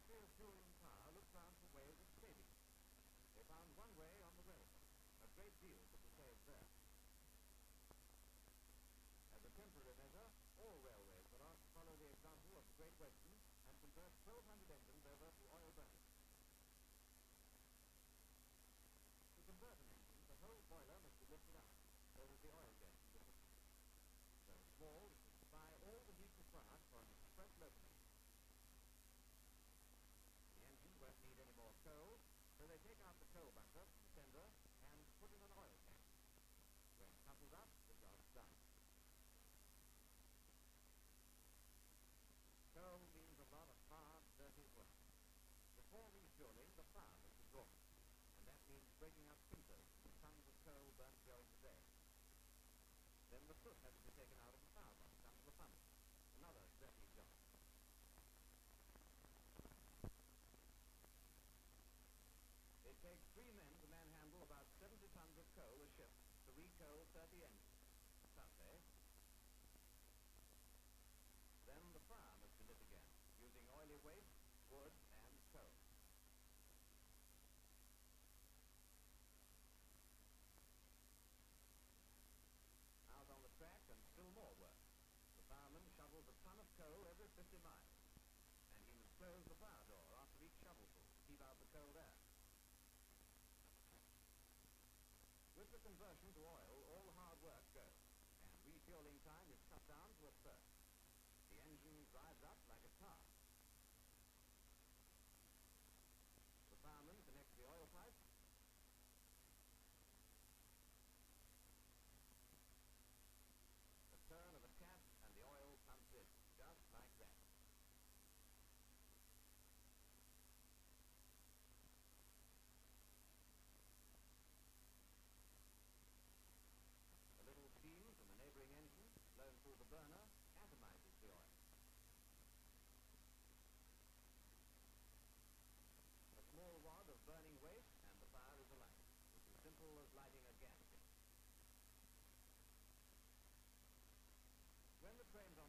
Ministry of Fuel and Power looked round for ways of saving. They found one way on the railway. A great deal could be saved there. As a temporary measure, all railways were asked to follow the example of the Great Western and convert 1,200 engines over to oil burning. To convert an engine, the whole boiler must be lifted up, so that the oil gets into it. So small as to supply all the heat required for an express locomotive. The engine won't need any more coal, so they take out the coal bunker from the tender and put in an oil tank. When coupled up, the job's done. Coal means a lot of hard, dirty work. Before refueling, the fire must be drawn, and that means breaking up splinters from the tons of coal burnt during the day. Then the soot has to be taken out of the firebox under the funnel. Another dirty job. It takes 3 men to manhandle about 70 tons of coal a ship to re-coal 30 engines. Tough, eh? Then the fire must be lit again, using oily waste, wood, and coal. Out on the track and still more work. The fireman shovels a ton of coal every 50 miles. And he must close the fire door after each shovelful to keep out the cold air. With the conversion to oil, all hard work goes, and refueling time is cut down to a third. The engine drives up like a car. The fireman connects the oil pipe. A turn of a tap and the oil pumps in, just like that. A little steam from a neighboring engine, blown through the burner, atomizes the oil. A small wad of burning waste and the fire is alight. It's as simple as lighting a gas jet. When the train's on